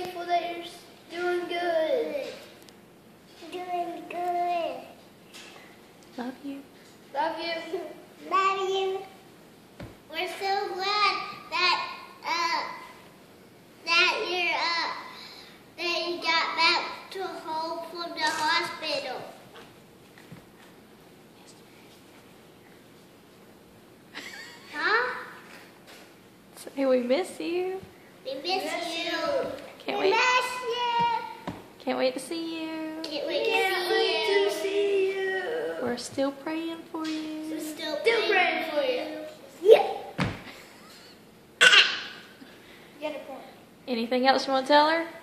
thankful that you're doing good. Doing good. Love you. Love you. Love you. We're so glad that that you got back to home from the hospital. Huh? Say we miss you. We miss you. Can't We wait. miss you. Can't wait to see you. Can't wait To see you. We're still praying for you. We're still praying for you. Yeah. You got a point. Anything else you want to tell her?